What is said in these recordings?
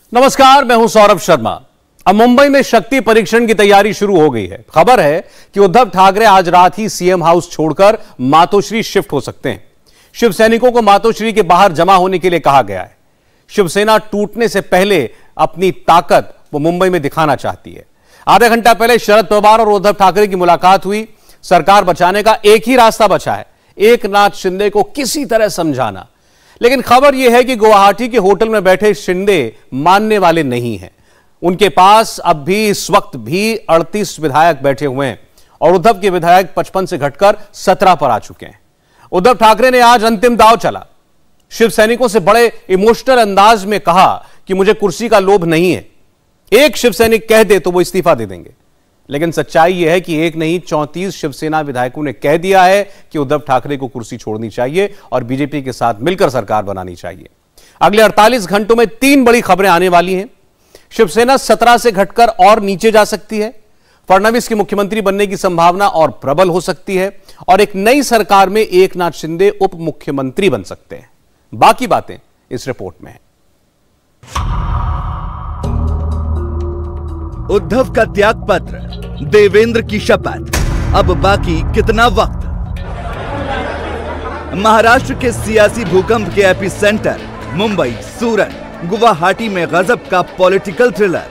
नमस्कार, मैं हूं सौरभ शर्मा। अब मुंबई में शक्ति परीक्षण की तैयारी शुरू हो गई है। खबर है कि उद्धव ठाकरे आज रात ही सीएम हाउस छोड़कर मातोश्री शिफ्ट हो सकते हैं। शिव सैनिकों को मातोश्री के बाहर जमा होने के लिए कहा गया है। शिवसेना टूटने से पहले अपनी ताकत वो मुंबई में दिखाना चाहती है। आधा घंटा पहले शरद पवार और उद्धव ठाकरे की मुलाकात हुई। सरकार बचाने का एक ही रास्ता बचा है, एकनाथ शिंदे को किसी तरह समझाना। लेकिन खबर यह है कि गुवाहाटी के होटल में बैठे शिंदे मानने वाले नहीं हैं। उनके पास अब भी इस वक्त भी 38 विधायक बैठे हुए हैं और उद्धव के विधायक 55 से घटकर 17 पर आ चुके हैं। उद्धव ठाकरे ने आज अंतिम दांव चला। शिव सैनिकों से बड़े इमोशनल अंदाज में कहा कि मुझे कुर्सी का लोभ नहीं है। एक शिव सैनिक कह दे तो वो इस्तीफा दे देंगे। लेकिन सच्चाई यह है कि एक नहीं 34 शिवसेना विधायकों ने कह दिया है कि उद्धव ठाकरे को कुर्सी छोड़नी चाहिए और बीजेपी के साथ मिलकर सरकार बनानी चाहिए। अगले 48 घंटों में 3 बड़ी खबरें आने वाली हैं। शिवसेना 17 से घटकर और नीचे जा सकती है। फडणवीस के मुख्यमंत्री बनने की संभावना और प्रबल हो सकती है और एक नई सरकार में एकनाथ शिंदे उप मुख्यमंत्री बन सकते हैं। बाकी बातें इस रिपोर्ट में है। उद्धव का त्याग पत्र, देवेंद्र की शपथ, अब बाकी कितना वक्त? महाराष्ट्र के सियासी भूकंप के एपिसेंटर मुंबई, सूरत, गुवाहाटी में गजब का पॉलिटिकल थ्रिलर।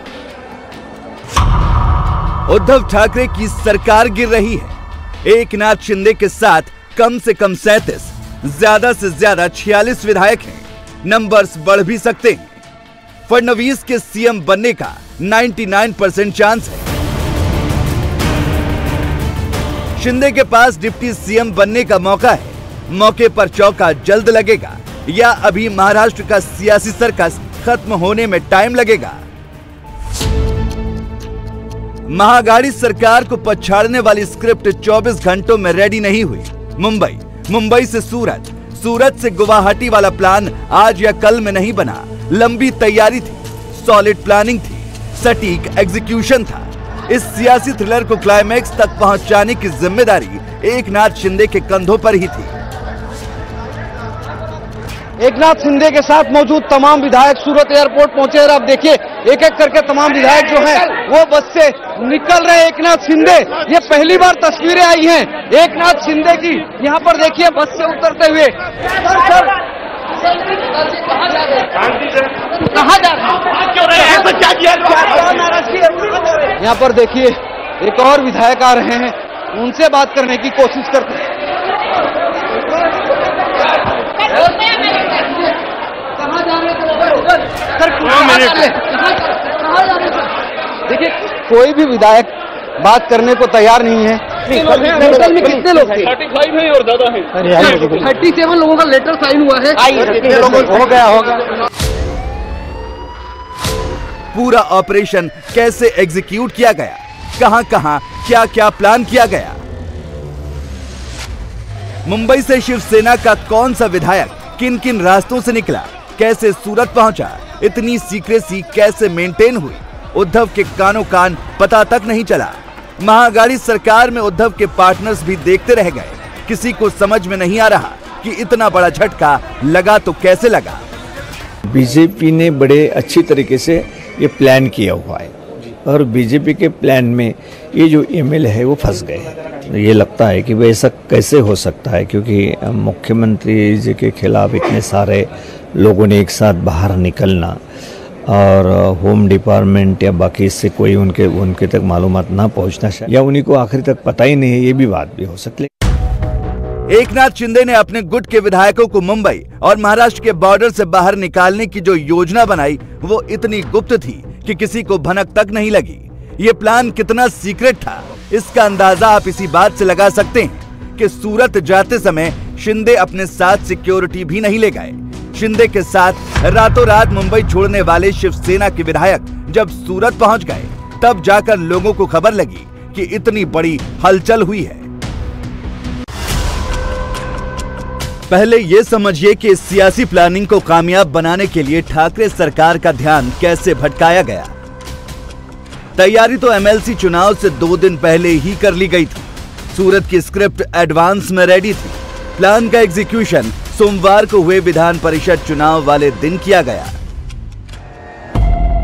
उद्धव ठाकरे की सरकार गिर रही है। एकनाथ शिंदे के साथ कम से कम 37, ज्यादा से ज्यादा 46 विधायक हैं। नंबर्स बढ़ भी सकते हैं। फडणवीस के सीएम बनने का 99% चांस है। शिंदे के पास डिप्टी सीएम बनने का मौका है। मौके पर चौका जल्द लगेगा या अभी महाराष्ट्र का सियासी सर्कस खत्म होने में टाइम लगेगा? महागाड़ी सरकार को पछाड़ने वाली स्क्रिप्ट 24 घंटों में रेडी नहीं हुई। मुंबई से सूरत, सूरत से गुवाहाटी वाला प्लान आज या कल में नहीं बना। लंबी तैयारी थी, सॉलिड प्लानिंग थी, सटीक एग्जीक्यूशन था। इस सियासी थ्रिलर को क्लाइमैक्स तक पहुंचाने की जिम्मेदारी एकनाथ शिंदे के कंधों पर ही थी। एकनाथ शिंदे के साथ मौजूद तमाम विधायक सूरत एयरपोर्ट पहुंचे और आप देखिए एक एक करके तमाम विधायक जो हैं वो बस से निकल रहे हैं। एकनाथ शिंदे, ये पहली बार तस्वीरें आई हैं एकनाथ शिंदे की। यहाँ पर देखिए बस से उतरते हुए। सर कहाँ जा रहे हैं? क्या किया? यहाँ पर देखिए एक और विधायक आ रहे हैं, उनसे बात करने की कोशिश करते हैं। कहाँ जा रहे हैं? देखिए कोई भी विधायक बात करने को तैयार नहीं है। होटल में कितने लोग थे? 35 है और ज्यादा है। 37 लोगों का लेटर साइन हुआ है। हो गया। पूरा ऑपरेशन कैसे एग्जीक्यूट किया गया? कहां क्या प्लान किया गया? मुंबई से शिवसेना का कौन सा विधायक किन रास्तों से निकला? कैसे सूरत पहुंचा? इतनी सीक्रेसी कैसे मेंटेन हुई? उद्धव के कानों कान पता तक नहीं चला। महागाड़ी सरकार में उद्धव के पार्टनर्स भी देखते रह गए। किसी को समझ में नहीं आ रहा कि इतना बड़ा झटका लगा तो कैसे लगा। बीजेपी ने बड़े अच्छी तरीके से ये प्लान किया हुआ है और बीजेपी के प्लान में ये जो एमएलए है वो फंस गए हैं। ये लगता है कि वह ऐसा कैसे हो सकता है, क्योंकि मुख्यमंत्री जी के खिलाफ इतने सारे लोगों ने एक साथ बाहर निकलना और होम डिपार्टमेंट या बाकी इससे कोई उनके तक मालूमात ना पहुंचना या उन्हीं को आखिर तक पता ही नहीं है, ये भी बात भी हो सकती है। एकनाथ शिंदे ने अपने गुट के विधायकों को मुंबई और महाराष्ट्र के बॉर्डर से बाहर निकालने की जो योजना बनाई वो इतनी गुप्त थी कि किसी को भनक तक नहीं लगी। ये प्लान कितना सीक्रेट था, इसका अंदाजा आप इसी बात से लगा सकते हैं कि सूरत जाते समय शिंदे अपने साथ सिक्योरिटी भी नहीं ले गए। शिंदे के साथ रातों रात मुंबई छोड़ने वाले शिवसेना के विधायक जब सूरत पहुंच गए तब जाकर लोगों को खबर लगी कि इतनी बड़ी हलचल हुई है। पहले ये समझिए कि इस सियासी प्लानिंग को कामयाब बनाने के लिए ठाकरे सरकार का ध्यान कैसे भटकाया गया। तैयारी तो एमएलसी चुनाव से 2 दिन पहले ही कर ली गई थी। सूरत की स्क्रिप्ट एडवांस में रेडी थी। प्लान का एग्जीक्यूशन सोमवार को हुए विधान परिषद चुनाव वाले दिन किया गया।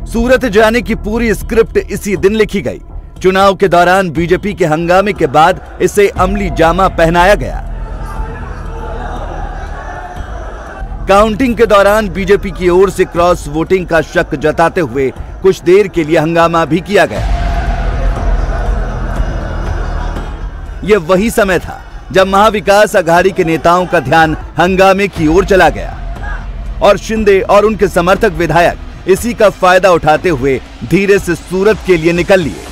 सूरत जाने की पूरी स्क्रिप्ट इसी दिन लिखी गई। चुनाव के दौरान बीजेपी के हंगामे के बाद इसे अमली जामा पहनाया गया। काउंटिंग के दौरान बीजेपी की ओर से क्रॉस वोटिंग का शक जताते हुए कुछ देर के लिए हंगामा भी किया गया। यह वही समय था जब महाविकास अघाड़ी के नेताओं का ध्यान हंगामे की ओर चला गया और शिंदे और उनके समर्थक विधायक इसी का फायदा उठाते हुए धीरे से सूरत के लिए निकल लिए।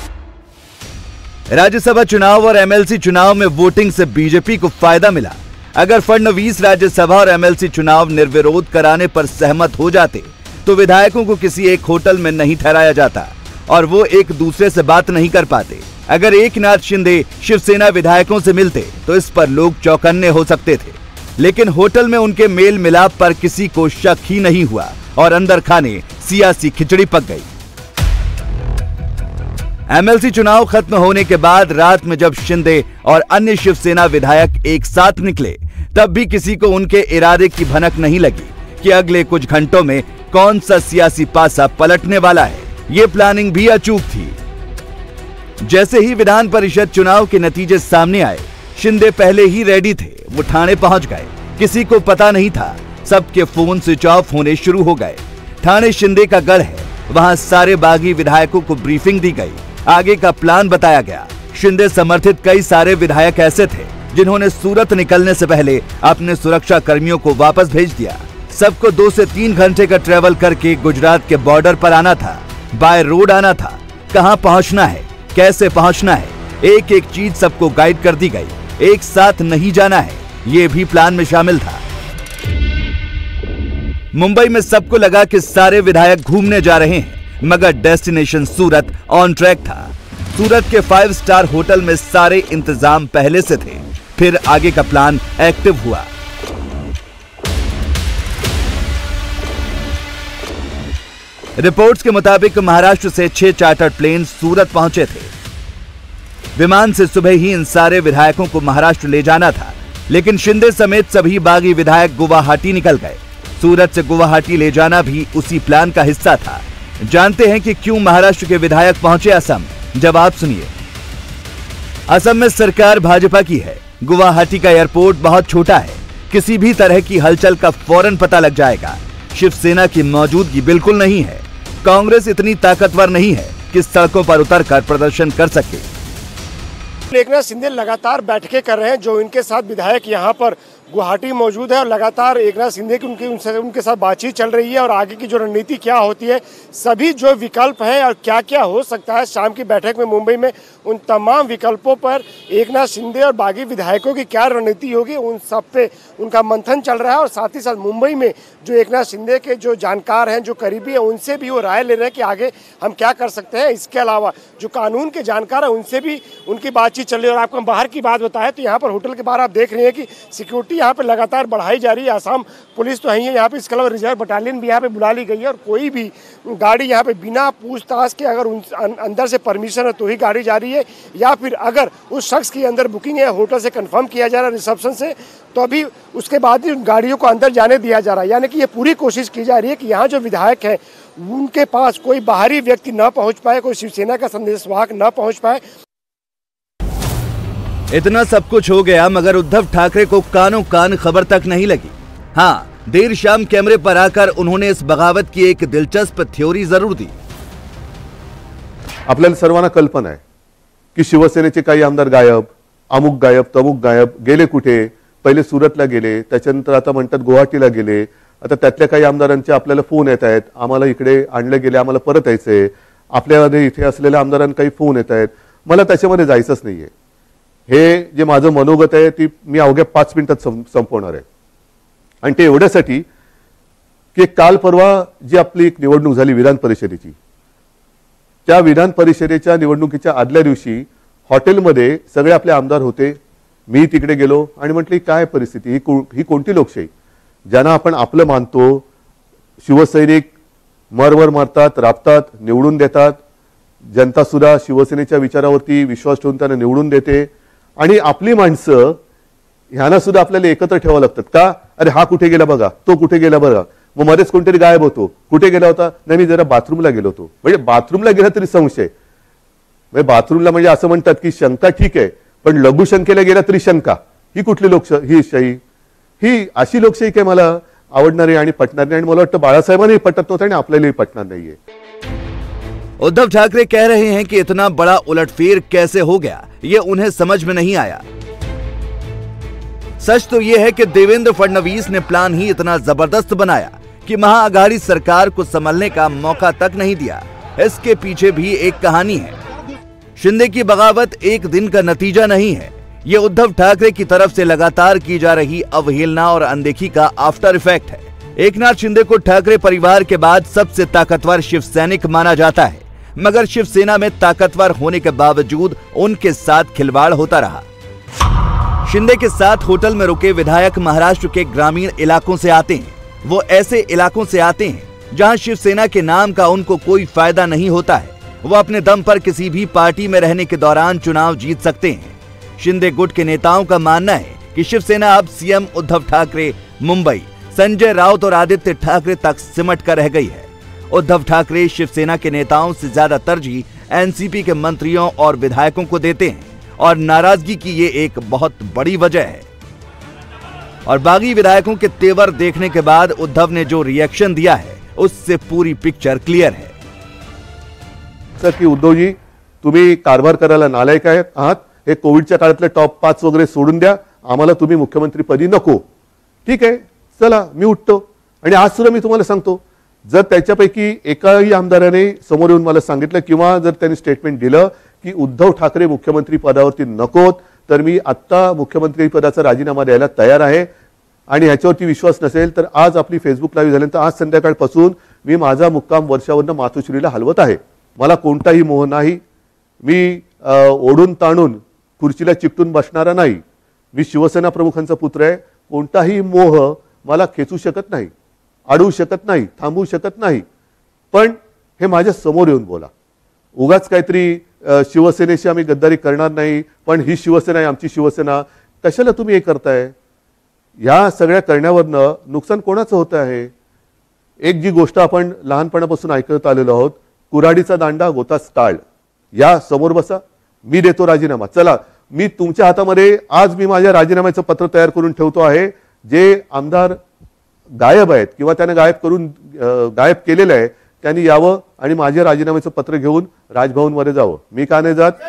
राज्यसभा चुनाव और एमएलसी चुनाव में वोटिंग से बीजेपी को फायदा मिला। अगर फडणवीस राज्यसभा और एमएलसी चुनाव निर्विरोध कराने पर सहमत हो जाते तो विधायकों को किसी एक होटल में नहीं ठहराया जाता और वो एक दूसरे से बात नहीं कर पाते। अगर एकनाथ शिंदे शिवसेना विधायकों से मिलते तो इस पर लोग चौकन्ने हो सकते थे, लेकिन होटल में उनके मेल मिलाप पर किसी को शक ही नहीं हुआ और अंदर खाने सियासी खिचड़ी पक गई। एमएलसी चुनाव खत्म होने के बाद रात में जब शिंदे और अन्य शिवसेना विधायक एक साथ निकले तब भी किसी को उनके इरादे की भनक नहीं लगी कि अगले कुछ घंटों में कौन सा सियासी पासा पलटने वाला है। ये प्लानिंग भी अचूक थी। जैसे ही विधान परिषद चुनाव के नतीजे सामने आए, शिंदे पहले ही रेडी थे। वो ठाणे पहुंच गए। किसी को पता नहीं था, सबके फोन स्विच ऑफ होने शुरू हो गए। ठाणे शिंदे का गढ़ है, वहां सारे बागी विधायकों को ब्रीफिंग दी गई, आगे का प्लान बताया गया। शिंदे समर्थित कई सारे विधायक ऐसे थे जिन्होंने सूरत निकलने से पहले अपने सुरक्षा कर्मियों को वापस भेज दिया। सबको 2 से 3 घंटे का ट्रेवल करके गुजरात के बॉर्डर पर आना था, बाय रोड आना था। कहां पहुंचना है, कैसे पहुंचना है, एक एक चीज सबको गाइड कर दी गई। एक साथ नहीं जाना है, ये भी प्लान में शामिल था। मुंबई में सबको लगा कि सारे विधायक घूमने जा रहे हैं, मगर डेस्टिनेशन सूरत ऑन ट्रैक था। सूरत के 5 स्टार होटल में सारे इंतजाम पहले से थे। फिर आगे का प्लान एक्टिव हुआ। रिपोर्ट्स के मुताबिक महाराष्ट्र से 6 चार्टर्ड प्लेन सूरत पहुंचे थे। विमान से सुबह ही इन सारे विधायकों को महाराष्ट्र ले जाना था, लेकिन शिंदे समेत सभी बागी विधायक गुवाहाटी निकल गए। सूरत से गुवाहाटी ले जाना भी उसी प्लान का हिस्सा था। जानते हैं कि क्यों महाराष्ट्र के विधायक पहुंचे असम? जवाब सुनिए। असम में सरकार भाजपा की है। गुवाहाटी का एयरपोर्ट बहुत छोटा है, किसी भी तरह की हलचल का फौरन पता लग जाएगा। शिवसेना की मौजूदगी बिल्कुल नहीं है। कांग्रेस इतनी ताकतवर नहीं है कि सड़कों पर उतरकर प्रदर्शन कर सके। एकनाथ शिंदे लगातार बैठकें कर रहे हैं। जो इनके साथ विधायक यहाँ पर गुवाहाटी मौजूद है और लगातार एकनाथ शिंदे की उनके साथ बातचीत चल रही है और आगे की जो रणनीति क्या होती है, सभी जो विकल्प हैं और क्या क्या हो सकता है शाम की बैठक में मुंबई में, उन तमाम विकल्पों पर एकनाथ शिंदे और बागी विधायकों की क्या रणनीति होगी, उन सब पे उनका मंथन चल रहा है। और साथ ही साथ मुंबई में जो एकनाथ शिंदे के जो जानकार हैं, जो करीबी हैं, उनसे भी वो राय ले रहे हैं कि आगे हम क्या कर सकते हैं। इसके अलावा जो कानून के जानकार हैं उनसे भी उनकी बातचीत चल रही है। और आपको बाहर की बात बताया तो यहाँ पर होटल के बाहर आप देख रहे हैं कि सिक्योरिटी यहाँ पे लगातार बढ़ाई जा रही है। आसाम पुलिस तो है ही है यहाँ पे, इसके अलावा रिजर्व बटालियन भी यहाँ पे बुला ली गई है और कोई भी गाड़ी यहाँ पे बिना पूछताछ के अगर अंदर से परमिशन है तो ही गाड़ी जा रही है, या फिर अगर उस शख्स की अंदर बुकिंग है, होटल से कंफर्म किया जा रहा है रिसेप्शन से, तो अभी उसके बाद ही गाड़ियों को अंदर जाने दिया जा रहा है। यानी कि ये पूरी कोशिश की जा रही है कि यहाँ जो विधायक हैं उनके पास कोई बाहरी व्यक्ति न पहुँच पाए, कोई शिवसेना का संदेशवाहक न पहुँच पाए। इतना सब कुछ हो गया मगर उद्धव ठाकरे को कानों कान खबर तक नहीं लगी। हाँ, देर शाम कैमरे पर आकर उन्होंने इस बगावत की एक दिलचस्प थ्योरी जरूर दी। आपल्याला सर्वांना कल्पना आहे की शिवसेनेचे काही आमदार गायब, अमुक गायब, तमुक गायब, गेले कुठे? पहिले सुरतला गेले, त्याच्यानंतर आता म्हणतात गुवाहाटीला गेले। आता त्यातल्या काही आमदारांचे आपल्याला फोन येत आहेत, आम्हाला इकडे आणले गेले, आम्हाला परत यायचंय। आपल्यामध्ये इथे असलेल्या आमदारांना काही फोन येत आहेत, मला त्याच्यामध्ये जायचंच नाहीये। हे जे माझं मनोगत आहे ती मी अवघ्या 5 मिनिटात संपवणार आहे। आणि ते एवढ्यासाठी की काल परवा जी आपली एक निवडणूक झाली विधान परिषदेची, त्या विधान परिषदेच्या निवडणुकीच्या आदल्या दिवशी हॉटेलमध्ये सगळे आपले आमदार होते। मी तिकडे गेलो आणि म्हटली काय परिस्थिती, ही कोणती लोकशाही ज्यांना आपण आपलं मानतो, शिवसैनिक मरवर मारतात, राबतात, निवडून देतात, जनता सुद्धा शिवसेनेच्या विचारावरती विश्वास ठेवून त्यांना निवडून देते आणि आपली माणसं ह्यांना सुद्धा आपल्याला एकत्र ठेवावं लागतात का? अरे हा कुठे गेला बघा, तो कुठे गेला बघा, मग मध्येच कोणतरी गायब होतो. कुठे गेला होता? नाही, मी जरा बाथरूमला गेलो होतो. म्हणजे बाथरूमला गेला तरी संशय. म्हणजे बाथरूमला म्हणजे असं म्हणतात की शंका ठीक आहे, पण लघुशंकेला गेला तरी शंका. ही कुठली लोकशाही? ही अशी लोकशाही काय मला आवडणारी आणि पटणार नाही. आणि मला वाटतं बाळासाहेबांनाही पटत नव्हतं आणि आपल्यालाही पटणार नाहीये. उद्धव ठाकरे कह रहे हैं कि इतना बड़ा उलटफेर कैसे हो गया, ये उन्हें समझ में नहीं आया। सच तो यह है कि देवेंद्र फडणवीस ने प्लान ही इतना जबरदस्त बनाया कि महाअघाड़ी सरकार को संभलने का मौका तक नहीं दिया। इसके पीछे भी एक कहानी है। शिंदे की बगावत एक दिन का नतीजा नहीं है, ये उद्धव ठाकरे की तरफ से लगातार की जा रही अवहेलना और अनदेखी का आफ्टर इफेक्ट है। एकनाथ शिंदे को ठाकरे परिवार के बाद सबसे ताकतवर शिव सैनिक माना जाता है, मगर शिवसेना में ताकतवर होने के बावजूद उनके साथ खिलवाड़ होता रहा। शिंदे के साथ होटल में रुके विधायक महाराष्ट्र के ग्रामीण इलाकों से आते हैं। वो ऐसे इलाकों से आते हैं जहां शिवसेना के नाम का उनको कोई फायदा नहीं होता है। वो अपने दम पर किसी भी पार्टी में रहने के दौरान चुनाव जीत सकते हैं। शिंदे गुट के नेताओं का मानना है कि शिवसेना अब सीएम उद्धव ठाकरे, मुंबई, संजय राउत और आदित्य ठाकरे तक सिमट कर रह गई है। उद्धव ठाकरे शिवसेना के नेताओं से ज्यादा तरजीह एनसीपी के मंत्रियों और विधायकों को देते हैं और नाराजगी की ये एक बहुत बड़ी वजह है। और बागी विधायकों के तेवर देखने के बाद उद्धव ने जो रिएक्शन दिया है उससे पूरी पिक्चर क्लियर है। सर की उद्धवजी, तुम्ही कारभार करायला नालायक आहात. हे कोविडच्या काळातले टॉप 5 वगैरे सोडून द्या. आम्हाला तुम्ही मुख्यमंत्री पदी नको. ठीक आहे, चला मी उठतो. आणि आज सुद्धा मी तुम्हाला सांगतो, जर त्याच्यापैकी एकाही आमदाराने समोर येऊन मला सांगितलं किंवा जर त्यांनी स्टेटमेंट दिलं की उद्धव ठाकरे मुख्यमंत्री पदावरती नकोत, तर मी आता मुख्यमंत्री पदाचा राजीनामा द्यायला तयार आहे. आणि ह्याच्यावरती विश्वास नसेल तर आज आपली फेसबुक लाईव्ह झाल्यानंतर आज संध्याकाळपासून मी माझा मुक्काम वर्षावरनं मातोश्रीला हलवत आहे. मला कोणताही मोह नाही. मी ओढून ताणून खुर्चीला चिकटून बसणारा नाही. मी शिवसेना प्रमुखांचा पुत्र आहे. कोणताही मोह मला खेचू शकत नाही, अडवू शकत नाही, थांबवू शकत नाही. पण हे माझ्या समोर येऊन बोला. उगाच काहीतरी शिवसेनेशी आम्ही गद्दारी करणार नाही, पण ही शिवसेना आहे, आमची शिवसेना, कशाला तुम्ही हे करताय? या सगळ्या करण्यावरनं नुकसान कोणाचं होतं आहे? एक जी गोष्ट आपण लहानपणापासून ऐकत आलेलो आहोत, कुऱ्हाडीचा दांडा गोतास टाळ. या समोर बसा, मी देतो राजीनामा. चला, मी तुमच्या हातामध्ये आज मी माझ्या राजीनाम्याचं पत्र तयार करून ठेवतो आहे. जे आमदार गायब आहेत किंवा त्याने गायब केलेलं आहे त्यांनी यावं आणि माझ्या राजीनाम्याचं पत्र घेऊन राजभवनमध्ये जावं. मी का नाही जात?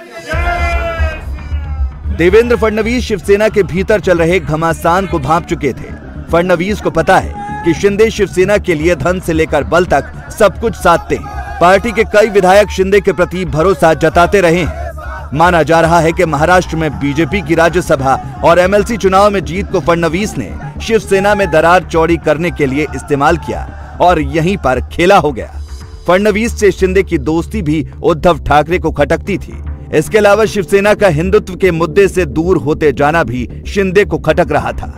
देवेंद्र फडणवीस शिवसेना के भीतर चल रहे घमासान को भांप चुके थे। फडणवीस को पता है कि शिंदे शिवसेना के लिए धन से लेकर बल तक सब कुछ साधते हैं। पार्टी के कई विधायक शिंदे के प्रति भरोसा जताते रहे हैं। माना जा रहा है कि महाराष्ट्र में बीजेपी की राज्यसभा और एमएलसी चुनाव में जीत को फडणवीस ने शिवसेना में दरार चौड़ी करने के लिए इस्तेमाल किया और यहीं पर खेला हो गया। फडणवीस से शिंदे की दोस्ती भी उद्धव ठाकरे को खटकती थी। इसके अलावा शिवसेना का हिंदुत्व के मुद्दे से दूर होते जाना भी शिंदे को खटक रहा था।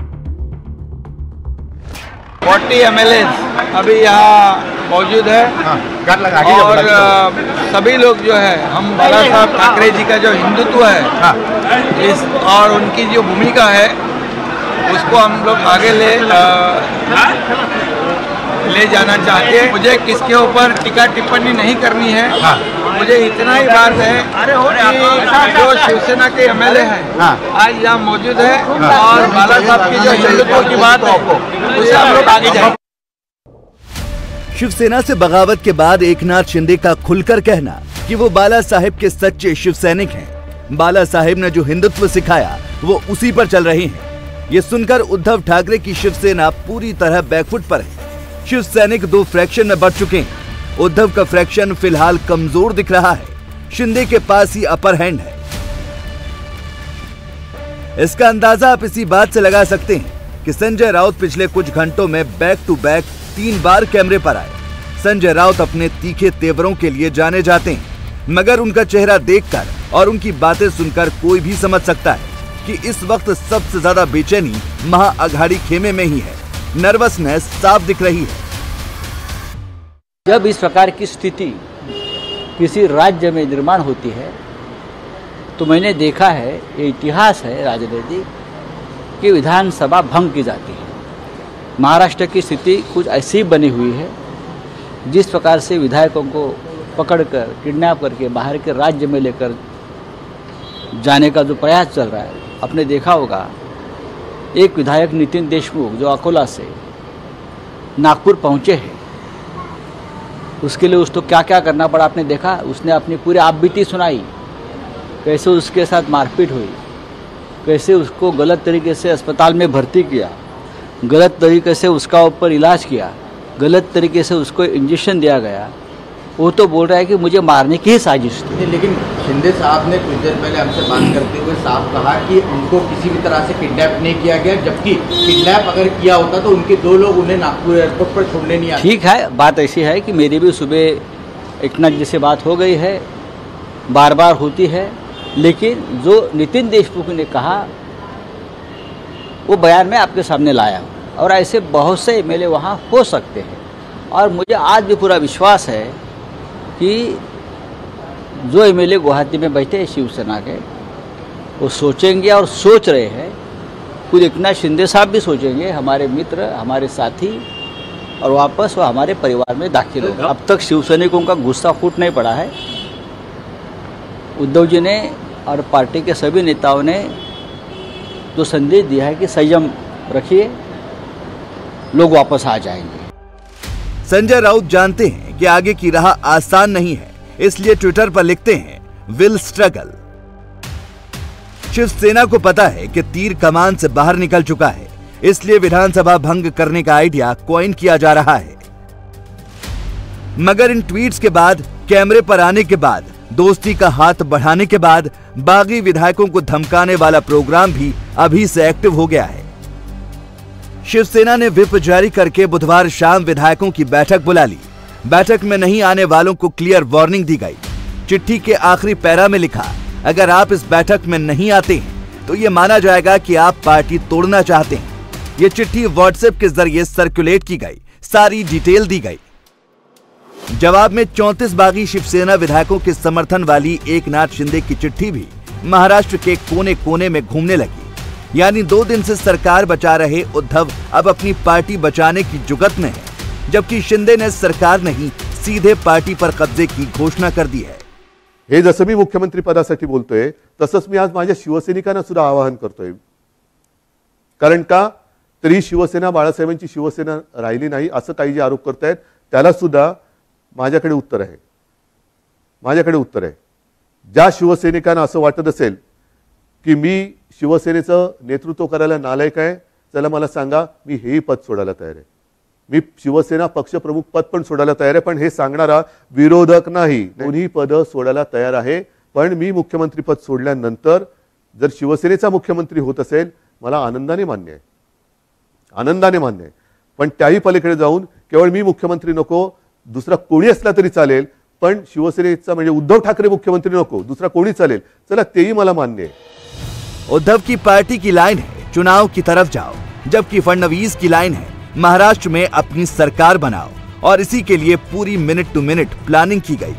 40 एमएलए अभी यहाँ मौजूद है और सभी लोग जो है हम बाला साहब ठाकरे जी का जो हिंदुत्व है इस और उनकी जो भूमिका है उसको हम लोग आगे ले जाना चाहते हैं। मुझे किसके ऊपर टीका टिप्पणी नहीं करनी है। मुझे इतना ही बात है कि जो शिवसेना के एमएलए हैं आज यहाँ मौजूद है और बाला साहब की जो हिंदुत्व की बात है उसे हम लोग आगे जाएंगे। शिवसेना से बगावत के बाद एकनाथ शिंदे का खुलकर कहना कि वो बाला साहेब के सच्चे शिव सैनिक हैं। बाला साहेब ने जो हिंदुत्व सिखाया वो उसी पर चल रहे हैं। ये सुनकर उद्धव ठाकरे की शिवसेना पूरी तरह बैकफुट पर है। शिव सैनिक 2 फ्रैक्शन में बढ़ चुके हैं। उद्धव का फ्रैक्शन फिलहाल कमजोर दिख रहा है। शिंदे के पास ही अपर हैंड है। इसका अंदाजा आप इसी बात से लगा सकते हैं कि संजय राउत पिछले कुछ घंटों में बैक टू बैक 3 बार कैमरे पर आए। संजय राउत अपने तीखे तेवरों के लिए जाने जाते हैं, मगर उनका चेहरा देखकर और उनकी बातें सुनकर कोई भी समझ सकता है कि इस वक्त सबसे ज्यादा बेचैनी महाअघाड़ी खेमे में ही है। नर्वसनेस साफ दिख रही है। जब इस प्रकार की स्थिति किसी राज्य में निर्माण होती है तो मैंने देखा है, ये इतिहास है राजनीतिक, कि विधानसभा भंग की जाती है। महाराष्ट्र की स्थिति कुछ ऐसी बनी हुई है, जिस प्रकार से विधायकों को पकड़कर किडनैप करके बाहर के राज्य में लेकर जाने का जो प्रयास चल रहा है, आपने देखा होगा एक विधायक नितिन देशमुख जो अकोला से नागपुर पहुंचे हैं, उसके लिए उसको क्या क्या करना पड़ा आपने देखा। उसने अपनी पूरी आपबीती सुनाई, कैसे उसके साथ मारपीट हुई, कैसे उसको गलत तरीके से अस्पताल में भर्ती किया, गलत तरीके से उसका ऊपर इलाज किया, गलत तरीके से उसको इंजेक्शन दिया गया। वो तो बोल रहा है कि मुझे मारने की ही साजिश थी। लेकिन शिंदे साहब ने कुछ देर पहले हमसे बात करते हुए साफ कहा कि उनको किसी भी तरह से किडनैप नहीं किया गया, जबकि किडनैप अगर किया होता तो उनके 2 लोग उन्हें नागपुर एयरपोर्ट पर छोड़ने नहीं आए। ठीक है, बात ऐसी है कि मेरी भी सुबह एकनाथ जी से बात हो गई है, बार बार होती है, लेकिन जो नितिन देशमुख ने कहा वो बयान में आपके सामने लाया और ऐसे बहुत से एमएलए वहाँ हो सकते हैं। और मुझे आज भी पूरा विश्वास है कि जो एमएलए गुवाहाटी में बैठे हैं शिवसेना के, वो सोचेंगे और सोच रहे हैं। खुद एकनाथ शिंदे साहब भी सोचेंगे, हमारे मित्र, हमारे साथी, और वापस वो हमारे परिवार में दाखिल होगा। अब तक शिवसैनिकों का गुस्सा फूट नहीं पड़ा है। उद्धव जी ने और पार्टी के सभी नेताओं ने जो संदेश दिया है कि संयम रखिए, लोग वापस आ जाएंगे। संजय राउत जानते हैं कि आगे की राह आसान नहीं है, इसलिए ट्विटर पर लिखते हैं विल स्ट्रगल। शिवसेना को पता है कि तीर कमान से बाहर निकल चुका है, इसलिए विधानसभा भंग करने का आइडिया कॉइन किया जा रहा है। मगर इन ट्वीट्स के बाद, कैमरे पर आने के बाद, दोस्ती का हाथ बढ़ाने के बाद बागी विधायकों को धमकाने वाला प्रोग्राम भी अभी से एक्टिव हो गया है। शिवसेना ने व्हिप जारी करके बुधवार शाम विधायकों की बैठक बुला ली। बैठक में नहीं आने वालों को क्लियर वार्निंग दी गई। चिट्ठी के आखिरी पैरा में लिखा, अगर आप इस बैठक में नहीं आते हैं तो यह माना जाएगा कि आप पार्टी तोड़ना चाहते हैं। यह चिट्ठी व्हाट्सएप के जरिए सर्कुलेट की गई, सारी डिटेल दी गई। जवाब में 34 बागी शिवसेना विधायकों के समर्थन वाली एकनाथ शिंदे की चिट्ठी भी महाराष्ट्र के कोने कोने में घूमने लगी। यानी 2 दिन से सरकार बचा रहे उद्धव अब अपनी पार्टी बचाने की जुगत में है, जबकि शिंदे ने सरकार नहीं सीधे पार्टी पर कब्जे की घोषणा कर दी है। हे जसं मी मुख्यमंत्री पदासाठी बोलतोय तसंच मी आज माझ्या शिवसैनिकांना सुद्धा आवाहन करतोय। कारण का तरी शिवसेना बाळासाहेबांची शिवसेना राहिली नाही असं काही जे आरोप करतायत त्याला सुद्धा माझ्याकडे उत्तर आहे। माझ्याकडे उत्तर आहे। ज्या शिवसैनिकांना असं वाटत असेल की मी शिवसेनेचं नेतृत्व करायला नालायक आहे, चला मला सांगा, मी हेही पद सोडायला तयार आहे। मी शिवसेना पक्षप्रमुख पद पण सोडायला तयार आहे, पण हे सांगणारा विरोधक नाही। दोन्ही पद सोडायला तयार आहे, पण मी मुख्यमंत्री पद सोडल्यानंतर जर शिवसेनेचा मुख्यमंत्री होत असेल मला आनंदाने मान्य आहे, आनंदाने मान्य आहे। पण त्याही पलीकडे जाऊन केवळ मी मुख्यमंत्री नको, दुसरा कोणी असला तरी चालेल, पण शिवसेनेचा म्हणजे उद्धव ठाकरे मुख्यमंत्री नको, दूसरा कोणी चालेल, चला तेही मला मान्य आहे। उद्धव की पार्टी की लाइन है चुनाव की तरफ जाओ, जबकि फडणवीस की लाइन है महाराष्ट्र में अपनी सरकार बनाओ, और इसी के लिए पूरी मिनट टू मिनट प्लानिंग की गई।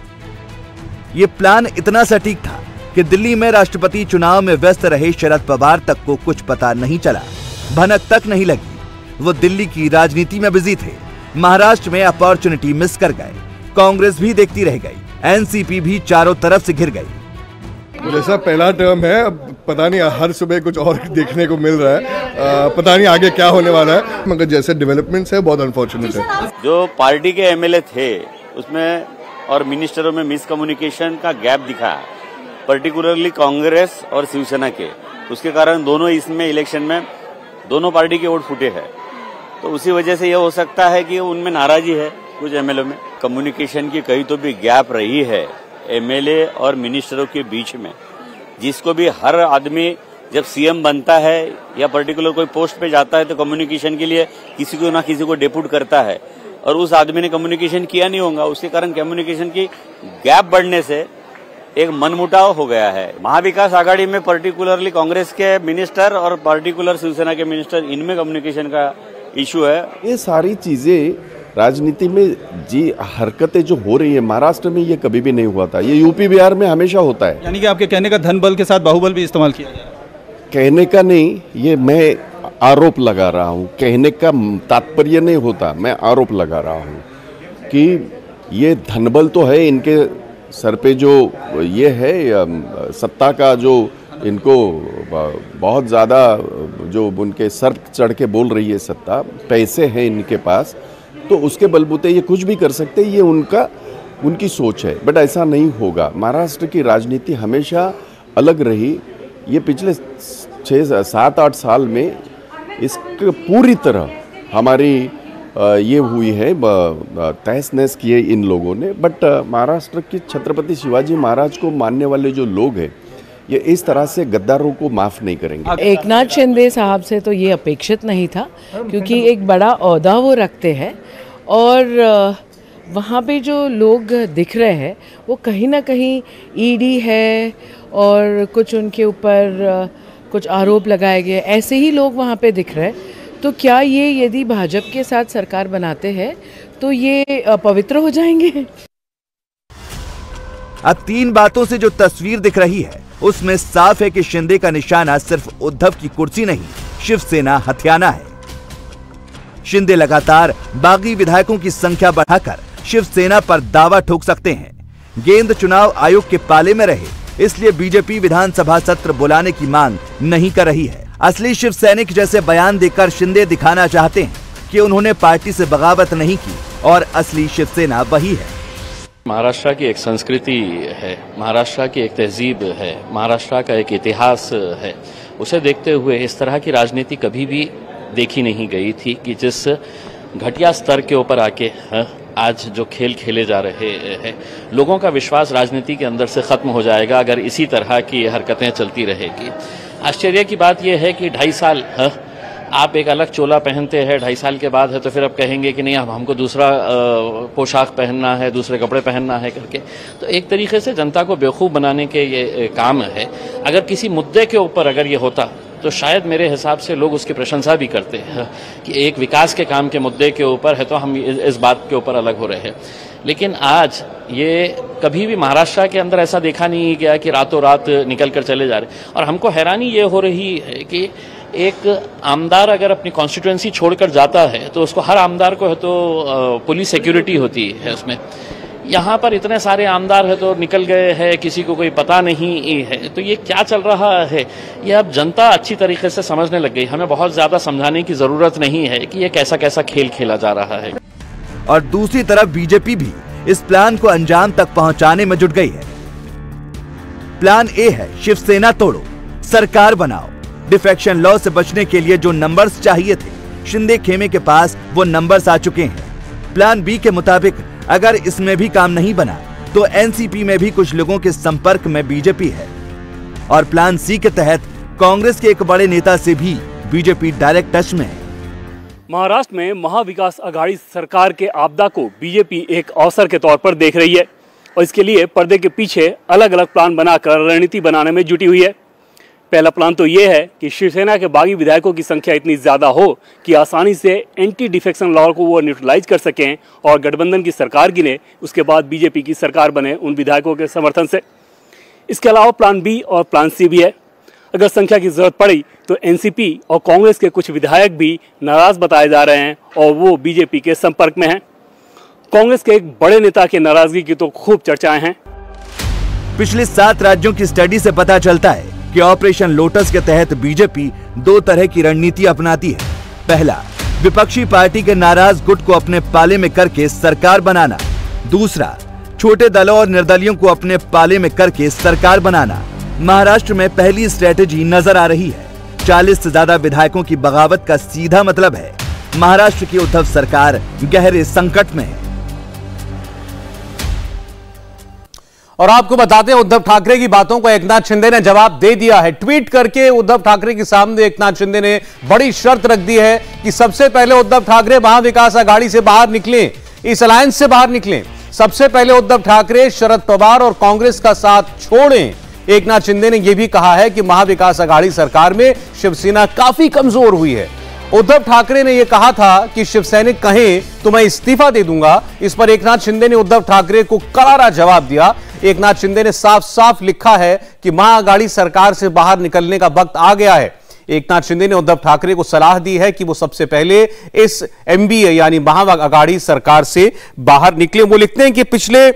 ये प्लान इतना सटीक था कि दिल्ली में राष्ट्रपति चुनाव में व्यस्त रहे शरद पवार तक को कुछ पता नहीं चला, भनक तक नहीं लगी। वो दिल्ली की राजनीति में बिजी थे, महाराष्ट्र में अपॉर्चुनिटी मिस कर गए। कांग्रेस भी देखती रह गई, एनसीपी भी चारों तरफ से घिर गई। जैसा पहला टर्म है, अब पता नहीं हर सुबह कुछ और देखने को मिल रहा है, पता नहीं आगे क्या होने वाला है, मगर जैसे डेवलपमेंट्स है बहुत अनफॉर्चुनेट है। जो पार्टी के एमएलए थे उसमें और मिनिस्टरों में मिसकम्युनिकेशन का गैप दिखा, पर्टिकुलरली कांग्रेस और शिवसेना के, उसके कारण दोनों इसमें इलेक्शन में दोनों पार्टी के वोट फूटे हैं। तो उसी वजह से यह हो सकता है कि उनमें नाराजगी है कुछ एमएलए में, कम्युनिकेशन की कहीं तो भी गैप रही है एमएलए और मिनिस्टरों के बीच में, जिसको भी हर आदमी जब सीएम बनता है या पर्टिकुलर कोई पोस्ट पे जाता है तो कम्युनिकेशन के लिए किसी को ना किसी को डेप्यूट करता है, और उस आदमी ने कम्युनिकेशन किया नहीं होगा, उसके कारण कम्युनिकेशन की गैप बढ़ने से एक मनमुटाव हो गया है। महाविकास आघाड़ी में पर्टिकुलरली कांग्रेस के मिनिस्टर और पर्टिकुलर शिवसेना के मिनिस्टर, इनमें कम्युनिकेशन का इशू है। ये सारी चीजें राजनीति में जी हरकतें जो हो रही है महाराष्ट्र में, ये कभी भी नहीं हुआ था, ये यूपी बिहार में हमेशा होता है। यानी कि आपके कहने का धन बल के साथ बाहुबल भी इस्तेमाल किया गया? कहने का नहीं, ये मैं आरोप लगा रहा हूँ, कहने का तात्पर्य नहीं होता, मैं आरोप लगा रहा हूँ कि ये धनबल तो है इनके सर पे, जो ये है सत्ता का, जो इनको बहुत ज़्यादा जो उनके सर चढ़ के बोल रही है सत्ता, पैसे हैं इनके पास, तो उसके बलबूते ये कुछ भी कर सकते, ये उनकी सोच है। बट ऐसा नहीं होगा। महाराष्ट्र की राजनीति हमेशा अलग रही। ये पिछले 6-7-8 साल में इसके पूरी तरह हमारी ये हुई है, तहस नहस किए इन लोगों ने। बट महाराष्ट्र के छत्रपति शिवाजी महाराज को मानने वाले जो लोग हैं, ये इस तरह से गद्दारों को माफ़ नहीं करेंगे। एकनाथ शिंदे साहब से तो ये अपेक्षित नहीं था, क्योंकि एक बड़ा ओहदा वो रखते हैं और वहाँ पे जो लोग दिख रहे हैं वो कहीं ना कहीं ईडी है और कुछ उनके ऊपर कुछ आरोप लगाए गए, ऐसे ही लोग वहाँ पे दिख रहे हैं। तो क्या ये यदि भाजपा के साथ सरकार बनाते हैं तो ये पवित्र हो जाएंगे? अब 3 बातों से जो तस्वीर दिख रही है उसमें साफ है कि शिंदे का निशाना सिर्फ उद्धव की कुर्सी नहीं, शिवसेना हथियाना है। शिंदे लगातार बागी विधायकों की संख्या बढ़ाकर शिवसेना पर दावा ठोक सकते हैं। गेंद चुनाव आयोग के पाले में रहे, इसलिए बीजेपी विधानसभा सत्र बुलाने की मांग नहीं कर रही है। असली शिव सैनिक जैसे बयान देकर शिंदे दिखाना चाहते हैं कि उन्होंने पार्टी से बगावत नहीं की और असली शिवसेना वही है। महाराष्ट्र की एक संस्कृति है, महाराष्ट्र की एक तहजीब है, महाराष्ट्र का एक इतिहास है। उसे देखते हुए इस तरह की राजनीति कभी भी देखी नहीं गई थी कि जिस घटिया स्तर के ऊपर आके आज जो खेल खेले जा रहे हैं, लोगों का विश्वास राजनीति के अंदर से खत्म हो जाएगा अगर इसी तरह की हरकतें चलती रहेगी। आश्चर्य की बात यह है कि 2.5 साल आप एक अलग चोला पहनते हैं, 2.5 साल के बाद है तो फिर अब कहेंगे कि नहीं अब हमको दूसरा पोशाक पहनना है, दूसरे कपड़े पहनना है करके। तो एक तरीके से जनता को बेवकूफ़ बनाने के ये काम है। अगर किसी मुद्दे के ऊपर अगर ये होता तो शायद मेरे हिसाब से लोग उसकी प्रशंसा भी करते हैं कि एक विकास के काम के मुद्दे के ऊपर है तो हम इस बात के ऊपर अलग हो रहे हैं। लेकिन आज ये कभी भी महाराष्ट्र के अंदर ऐसा देखा नहीं गया कि रातों रात निकल कर चले जा रहे। और हमको हैरानी ये हो रही है कि एक आमदार अगर अपनी कॉन्स्टिट्यूएंसी छोड़कर जाता है तो उसको, हर आमदार को है तो पुलिस सिक्योरिटी होती है उसमें। यहाँ पर इतने सारे आमदार है तो निकल गए हैं, किसी को कोई पता नहीं है। तो ये क्या चल रहा है, ये अब जनता अच्छी तरीके से समझने लग गई। हमें बहुत ज़्यादा समझाने की ज़रूरत नहीं है कि ये कैसा कैसा खेल खेला जा रहा है। और दूसरी तरफ बीजेपी भी इस प्लान को अंजाम तक पहुंचाने में जुट गई है। प्लान ए है शिवसेना तोड़ो, सरकार बनाओ। डिफेक्शन लॉ से बचने के लिए जो नंबर्स चाहिए थे, शिंदे खेमे के पास वो नंबर्स आ चुके हैं। प्लान बी के मुताबिक अगर इसमें भी काम नहीं बना तो एनसीपी में भी कुछ लोगों के संपर्क में बीजेपी है। और प्लान सी के तहत कांग्रेस के एक बड़े नेता से भी बीजेपी डायरेक्ट टच में है। महाराष्ट्र में महाविकास आघाड़ी सरकार के आपदा को बीजेपी एक अवसर के तौर पर देख रही है और इसके लिए पर्दे के पीछे अलग अलग प्लान बनाकर रणनीति बनाने में जुटी हुई है। पहला प्लान तो ये है कि शिवसेना के बागी विधायकों की संख्या इतनी ज़्यादा हो कि आसानी से एंटी डिफेक्शन लॉ को वो न्यूट्रलाइज कर सकें और गठबंधन की सरकार गिने, उसके बाद बीजेपी की सरकार बने उन विधायकों के समर्थन से। इसके अलावा प्लान बी और प्लान सी भी है। अगर संख्या की जरूरत पड़ी तो एनसीपी और कांग्रेस के कुछ विधायक भी नाराज बताए जा रहे हैं और वो बीजेपी के संपर्क में हैं। कांग्रेस के एक बड़े नेता की नाराजगी की तो खूब चर्चाएं हैं। पिछले 7 राज्यों की स्टडी से पता चलता है कि ऑपरेशन लोटस के तहत बीजेपी 2 तरह की रणनीति अपनाती है। पहला, विपक्षी पार्टी के नाराज गुट को अपने पाले में करके सरकार बनाना। दूसरा, छोटे दलों और निर्दलियों को अपने पाले में करके सरकार बनाना। महाराष्ट्र में पहली स्ट्रेटेजी नजर आ रही है। 40 से ज्यादा विधायकों की बगावत का सीधा मतलब है महाराष्ट्र की उद्धव सरकार गहरे संकट में है। और आपको बताते हैं उद्धव ठाकरे की बातों को एकनाथ शिंदे ने जवाब दे दिया है। ट्वीट करके उद्धव ठाकरे के सामने एकनाथ शिंदे ने बड़ी शर्त रख दी है कि सबसे पहले उद्धव ठाकरे महाविकास आघाड़ी से बाहर निकलें, इस अलायंस से बाहर निकलें। सबसे पहले उद्धव ठाकरे शरद पवार और कांग्रेस का साथ छोड़ें। एकनाथ शिंदे ने यह भी कहा है कि महाविकास आघाड़ी सरकार में शिवसेना काफी कमजोर हुई है। उद्धव ठाकरे ने यह कहा था कि शिवसैनिक कहें तो मैं इस्तीफा दे दूंगा। इस पर एकनाथ शिंदे ने उद्धव ठाकरे को करारा जवाब दिया। एकनाथ शिंदे ने साफ साफ लिखा है कि महाअघाड़ी सरकार से बाहर निकलने का वक्त आ गया है। एकनाथ शिंदे ने उद्धव ठाकरे को सलाह दी है कि वो सबसे पहले इस एमबीए यानी महाअघाड़ी सरकार से बाहर निकले। वो लिखते हैं कि पिछले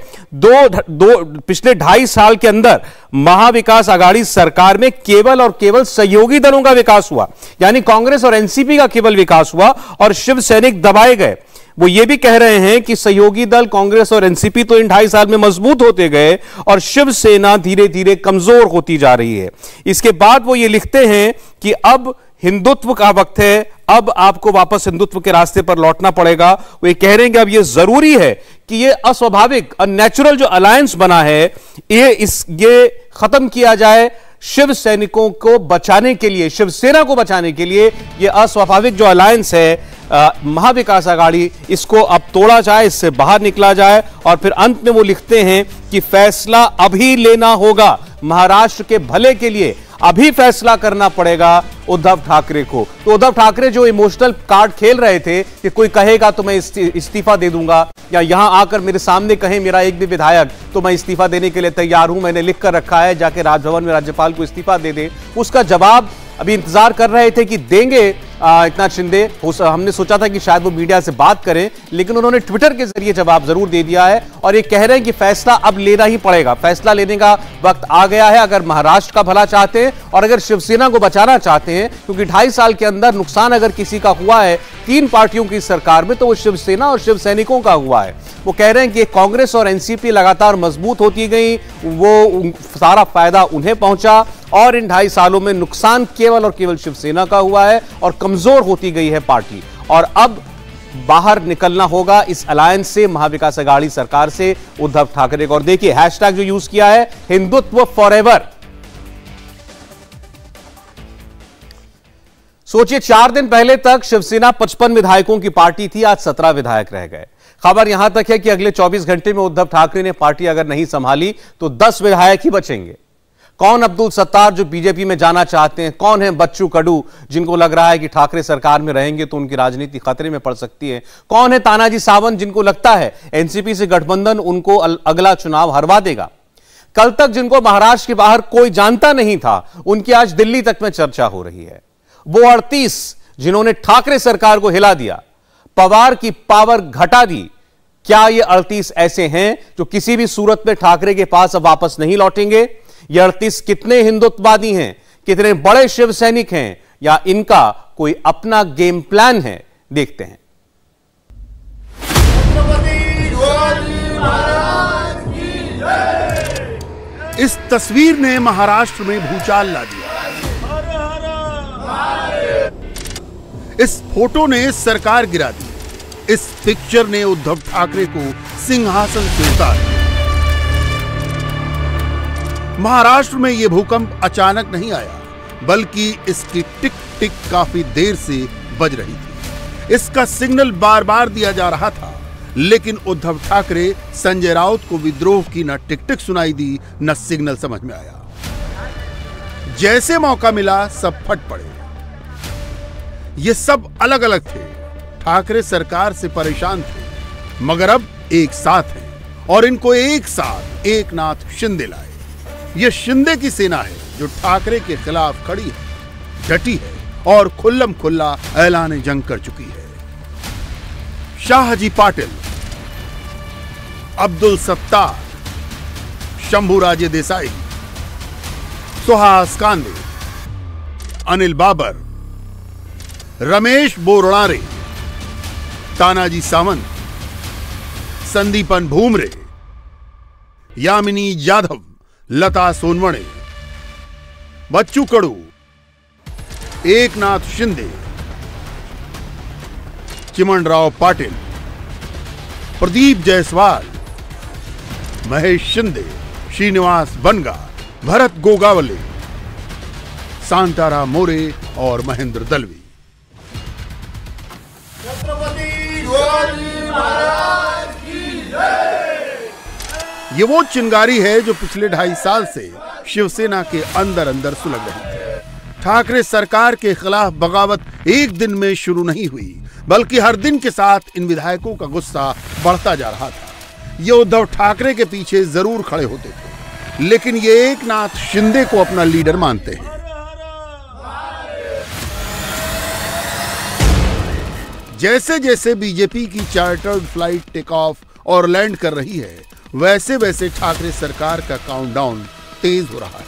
2.5 साल के अंदर महाविकास आघाड़ी सरकार में केवल और केवल सहयोगी दलों का विकास हुआ, यानी कांग्रेस और एनसीपी का केवल विकास हुआ और शिव सैनिक दबाए गए। वो ये भी कह रहे हैं कि सहयोगी दल कांग्रेस और एनसीपी तो इन 2.5 साल में मजबूत होते गए और शिवसेना धीरे धीरे कमजोर होती जा रही है। इसके बाद वो ये लिखते हैं कि अब हिंदुत्व का वक्त है, अब आपको वापस हिंदुत्व के रास्ते पर लौटना पड़ेगा। वो ये कह रहे हैं कि अब ये जरूरी है कि ये अस्वाभाविक अननेचुरल जो अलायंस बना है ये खत्म किया जाए। शिव सैनिकों को बचाने के लिए, शिवसेना को बचाने के लिए ये अस्वाभाविक जो अलायंस है महाविकास आघाड़ी, इसको अब तोड़ा जाए, इससे बाहर निकला जाए। और फिर अंत में वो लिखते हैं कि फैसला अभी लेना होगा, महाराष्ट्र के भले के लिए अभी फैसला करना पड़ेगा उद्धव ठाकरे को। तो उद्धव ठाकरे जो इमोशनल कार्ड खेल रहे थे कि कोई कहेगा तो मैं इस्तीफा दे दूंगा, या यहां आकर मेरे सामने कहे मेरा एक भी विधायक तो मैं इस्तीफा देने के लिए तैयार हूं, मैंने लिख कर रखा है जाके राजभवन में राज्यपाल को इस्तीफा दे दे, उसका जवाब अभी इंतजार कर रहे थे कि देंगे एकनाथ शिंदे। हमने सोचा था कि शायद वो मीडिया से बात करें, लेकिन उन्होंने ट्विटर के जरिए जवाब जरूर दे दिया है और ये कह रहे हैं कि फैसला अब लेना ही पड़ेगा, फैसला लेने का वक्त आ गया है अगर महाराष्ट्र का भला चाहते हैं और अगर शिवसेना को बचाना चाहते हैं। क्योंकि 2.5 साल के अंदर नुकसान अगर किसी का हुआ है 3 पार्टियों की सरकार में तो वो शिवसेना और शिव सैनिकों का हुआ है। वो कह रहे हैं कि कांग्रेस और एनसीपी लगातार मजबूत होती गई, वो सारा फायदा उन्हें पहुंचा और इन 2.5 सालों में नुकसान केवल और केवल शिवसेना का हुआ है और कमजोर होती गई है पार्टी। और अब बाहर निकलना होगा इस अलायंस से, महाविकास आघाड़ी सरकार से उद्धव ठाकरे को। और देखिए हैशटैग जो यूज किया है, हिंदुत्व फॉरएवर। सोचिए 4 दिन पहले तक शिवसेना 55 विधायकों की पार्टी थी, आज 17 विधायक रह गए। खबर यहां तक है कि अगले 24 घंटे में उद्धव ठाकरे ने पार्टी अगर नहीं संभाली तो 10 विधायक ही बचेंगे। कौन अब्दुल सत्तार जो बीजेपी में जाना चाहते हैं, कौन है बच्चू कडू जिनको लग रहा है कि ठाकरे सरकार में रहेंगे तो उनकी राजनीति खतरे में पड़ सकती है, कौन है तानाजी सावंत जिनको लगता है एनसीपी से गठबंधन उनको अगला चुनाव हरवा देगा। कल तक जिनको महाराष्ट्र के बाहर कोई जानता नहीं था उनकी आज दिल्ली तक में चर्चा हो रही है। वो 38 जिन्होंने ठाकरे सरकार को हिला दिया, पवार की पावर घटा दी, क्या ये 38 ऐसे हैं जो किसी भी सूरत में ठाकरे के पास अब वापस नहीं लौटेंगे? ये 38 कितने हिंदुत्ववादी हैं, कितने बड़े शिव सैनिक हैं, या इनका कोई अपना गेम प्लान है? देखते हैं। इस तस्वीर ने महाराष्ट्र में भूचाल ला दिया। इस फोटो ने सरकार गिरा दी। इस पिक्चर ने उद्धव ठाकरे को सिंहासन से उतार दिया। महाराष्ट्र में यह भूकंप अचानक नहीं आया, बल्कि इसकी टिक टिक काफी देर से बज रही थी। इसका सिग्नल बार बार दिया जा रहा था, लेकिन उद्धव ठाकरे संजय राउत को विद्रोह की न टिक टिक सुनाई दी न सिग्नल समझ में आया। जैसे मौका मिला सब फट पड़े। ये सब अलग अलग थे, ठाकरे सरकार से परेशान थे, मगर अब एक साथ हैं और इनको एक साथ एकनाथ शिंदे लाए। यह शिंदे की सेना है जो ठाकरे के खिलाफ खड़ी है, डटी है और खुल्लम खुल्ला ऐलान जंग कर चुकी है। शाहजी पाटिल, अब्दुल सत्तार, शंभूराजे देसाई, सुहास कांदे, अनिल बाबर, रमेश बोरणारे, तानाजी सावंत, संदीपन भूमरे, यामिनी यादव, लता सोनवणे, बच्चू कडू, एकनाथ शिंदे, चिमनराव पाटिल, प्रदीप जायसवाल, महेश शिंदे, श्रीनिवास बनगा, भरत गोगावले, शांताराम मोरे और महेंद्र दलवी। ये वो चिंगारी है जो पिछले 2.5 साल से शिवसेना के अंदर अंदर सुलग रही थी। ठाकरे सरकार के खिलाफ बगावत एक दिन में शुरू नहीं हुई, बल्कि हर दिन के साथ इन विधायकों का गुस्सा बढ़ता जा रहा था। ये उद्धव ठाकरे के पीछे जरूर खड़े होते थे, लेकिन ये एकनाथ शिंदे को अपना लीडर मानते हैं। जैसे जैसे बीजेपी की चार्टर्ड फ्लाइट टेक ऑफ और लैंड कर रही है, वैसे वैसे ठाकरे सरकार का काउंटडाउन तेज हो रहा है।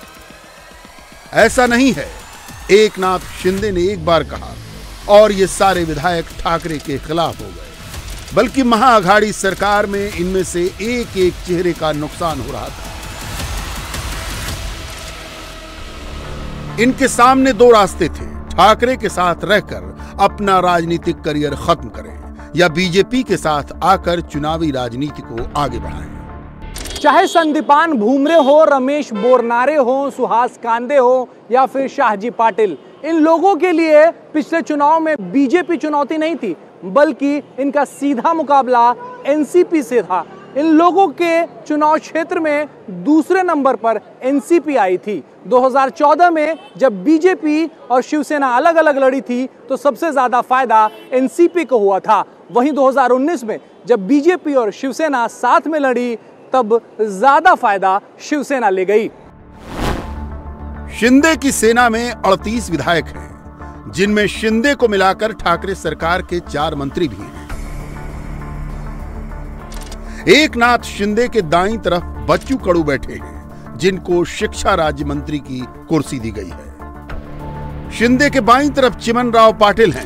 ऐसा नहीं है एकनाथ शिंदे ने एक बार कहा और ये सारे विधायक ठाकरे के खिलाफ हो गए, बल्कि महाअघाड़ी सरकार में इनमें से एक एक चेहरे का नुकसान हो रहा था। इनके सामने दो रास्ते थे, ठाकरे के साथ रहकर अपना राजनीतिक करियर खत्म करें या बीजेपी के साथ आकर चुनावी राजनीति को आगे बढ़ाएं। चाहे संदीपान भूमरे हो, रमेश बोरनारे हो, सुहास कांदे हो या फिर शाहजी पाटिल, इन लोगों के लिए पिछले चुनाव में बीजेपी चुनौती नहीं थी, बल्कि इनका सीधा मुकाबला एनसीपी से था। इन लोगों के चुनाव क्षेत्र में दूसरे नंबर पर एनसीपी आई थी। 2014 में जब बीजेपी और शिवसेना अलग अलग लड़ी थी तो सबसे ज्यादा फायदा एनसीपी को हुआ था। वहीं 2019 में जब बीजेपी और शिवसेना साथ में लड़ी तब ज्यादा फायदा शिवसेना ले गई। शिंदे की सेना में 38 विधायक हैं, जिनमें शिंदे को मिलाकर ठाकरे सरकार के 4 मंत्री भी हैं। एकनाथ शिंदे के दाईं तरफ बच्चू कडू बैठे हैं, जिनको शिक्षा राज्य मंत्री की कुर्सी दी गई है। शिंदे के बाईं तरफ चिमनराव पाटिल हैं।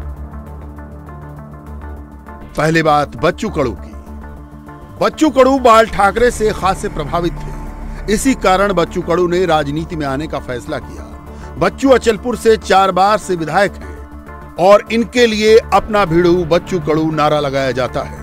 पहले बात बच्चू कडू की। बच्चू कडू बाल ठाकरे से खासे प्रभावित थे, इसी कारण बच्चू कडू ने राजनीति में आने का फैसला किया। बच्चू अचलपुर से 4 बार से विधायक हैं और इनके लिए अपना भिड़ू बच्चू कडू नारा लगाया जाता है।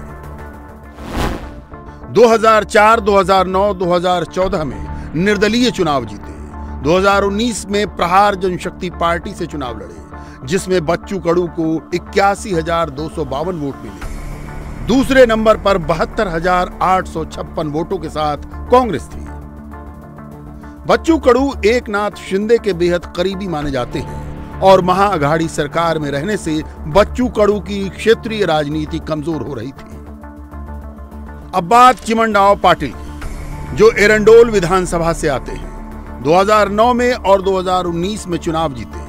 2004, 2009, 2014 में निर्दलीय चुनाव जीते। 2019 में प्रहार जनशक्ति पार्टी से चुनाव लड़े, जिसमें बच्चू कडू को 81,252 वोट मिले। दूसरे नंबर पर 72,856 वोटों के साथ कांग्रेस थी। बच्चू कडू एकनाथ शिंदे के बेहद करीबी माने जाते हैं और महाअघाड़ी सरकार में रहने से बच्चू कडू की क्षेत्रीय राजनीति कमजोर हो रही थी। अब बात चिमनराव पाटिल की, जो एरंडोल विधानसभा से आते हैं। 2009 में और 2019 में चुनाव जीते।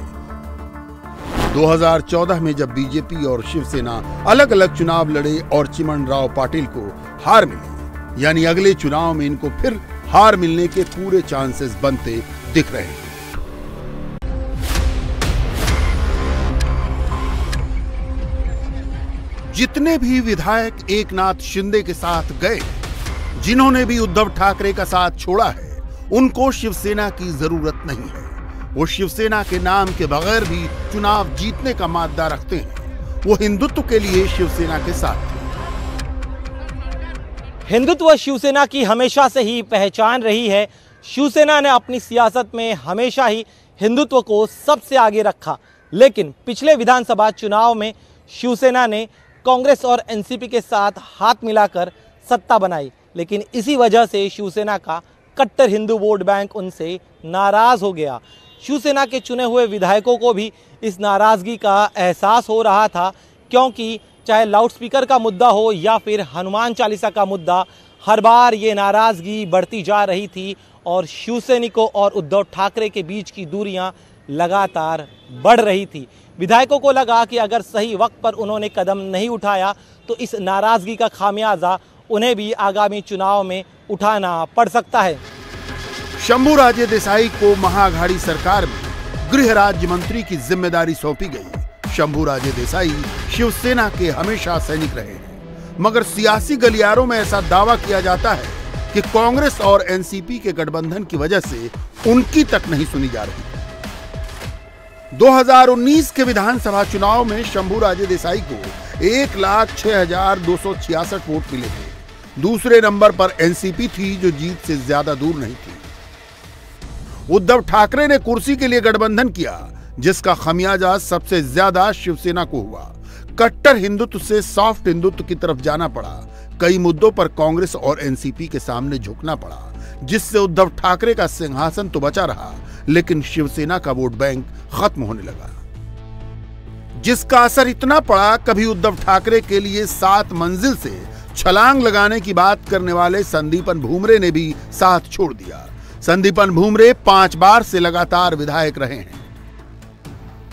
2014 में जब बीजेपी और शिवसेना अलग अलग चुनाव लड़े और चिमनराव पाटिल को हार मिली, यानी अगले चुनाव में इनको फिर हार मिलने के पूरे चांसेस बनते दिख रहे हैं। जितने भी विधायक एकनाथ शिंदे के साथ गए, जिन्होंने भी उद्धव ठाकरे का साथ छोड़ा है, उनको शिवसेना की जरूरत नहीं है। वो शिवसेना के नाम के बगैर भी चुनाव जीतने का मादा रखते हैं। वो हिंदुत्व के लिए शिवसेना के साथ थे। हिंदुत्व शिवसेना की हमेशा से ही पहचान रही है। शिवसेना ने अपनी सियासत में हमेशा ही हिंदुत्व को सबसे आगे रखा, लेकिन पिछले विधानसभा चुनाव में शिवसेना ने कांग्रेस और एनसीपी के साथ हाथ मिलाकर सत्ता बनाई, लेकिन इसी वजह से शिवसेना का कट्टर हिंदू वोट बैंक उनसे नाराज हो गया। शिवसेना के चुने हुए विधायकों को भी इस नाराजगी का एहसास हो रहा था, क्योंकि चाहे लाउडस्पीकर का मुद्दा हो या फिर हनुमान चालीसा का मुद्दा, हर बार ये नाराजगी बढ़ती जा रही थी और शिवसैनिकों और उद्धव ठाकरे के बीच की दूरियां लगातार बढ़ रही थी। विधायकों को लगा कि अगर सही वक्त पर उन्होंने कदम नहीं उठाया तो इस नाराजगी का खामियाजा उन्हें भी आगामी चुनाव में उठाना पड़ सकता है। शंभूराजे देसाई को महाअघाड़ी सरकार में गृह राज्य मंत्री की जिम्मेदारी सौंपी गई। शंभूराजे देसाई शिवसेना के हमेशा सैनिक रहे हैं, मगर सियासी गलियारों में ऐसा दावा किया जाता है कि कांग्रेस और एनसीपी के गठबंधन की वजह से उनकी तक नहीं सुनी जा रही। 2019 के विधानसभा चुनाव में शंभूराजे देसाई को 1,06,266 वोट मिले थे। दूसरे नंबर पर एनसीपी थी, जो जीत से ज्यादा दूर नहीं थी। उद्धव ठाकरे ने कुर्सी के लिए गठबंधन किया, जिसका खमियाजा सबसे ज्यादा शिवसेना को हुआ। कट्टर हिंदुत्व से सॉफ्ट हिंदुत्व की तरफ जाना पड़ा। कई मुद्दों पर कांग्रेस और एनसीपी के सामने झुकना पड़ा, जिससे उद्धव ठाकरे का सिंहासन तो बचा रहा, लेकिन शिवसेना का वोट बैंक खत्म होने लगा, जिसका असर इतना पड़ा कभी उद्धव ठाकरे के लिए 7 मंजिल से छलांग लगाने की बात करने वाले संदीपन भूमरे ने भी साथ छोड़ दिया। संदीपन भूमरे 5 बार से लगातार विधायक रहे हैं।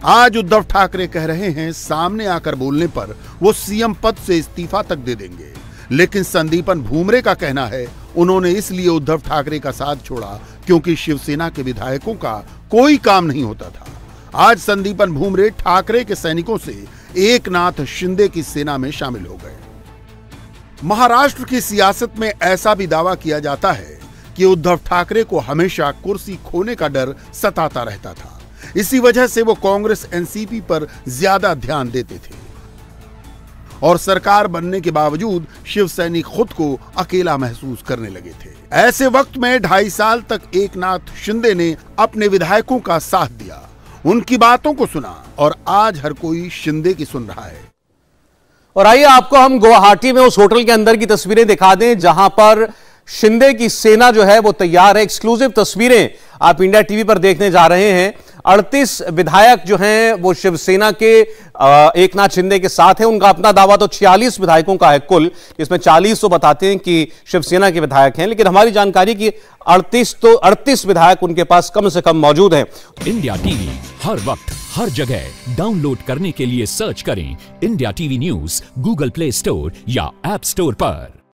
आज उद्धव ठाकरे कह रहे हैं सामने आकर बोलने पर वो सीएम पद से इस्तीफा तक दे देंगे, लेकिन संदीपन भूमरे का कहना है उन्होंने इसलिए उद्धव ठाकरे का साथ छोड़ा क्योंकि शिवसेना के विधायकों का कोई काम नहीं होता था। आज संदीपन भूमरे ठाकरे के सैनिकों से एकनाथ शिंदे की सेना में शामिल हो गए। महाराष्ट्र की सियासत में ऐसा भी दावा किया जाता है कि उद्धव ठाकरे को हमेशा कुर्सी खोने का डर सताता रहता था। इसी वजह से वो कांग्रेस एनसीपी पर ज्यादा ध्यान देते थे और सरकार बनने के बावजूद शिवसैनी खुद को अकेला महसूस करने लगे थे। ऐसे वक्त में 2.5 साल तक एकनाथ शिंदे ने अपने विधायकों का साथ दिया, उनकी बातों को सुना और आज हर कोई शिंदे की सुन रहा है। और आइए आपको हम गुवाहाटी में उस होटल के अंदर की तस्वीरें दिखा दें जहां पर शिंदे की सेना जो है वो तैयार है। एक्सक्लूसिव तस्वीरें आप इंडिया टीवी पर देखने जा रहे हैं। 38 विधायक जो हैं वो शिवसेना के एकनाथ शिंदे के साथ हैं। उनका अपना दावा तो 46 विधायकों का है कुल, जिसमें 40 तो बताते हैं कि शिवसेना के विधायक हैं, लेकिन हमारी जानकारी की 38 विधायक उनके पास कम से कम मौजूद हैं। इंडिया टीवी हर वक्त हर जगह डाउनलोड करने के लिए सर्च करें India TV news Google play store या ऐप स्टोर पर।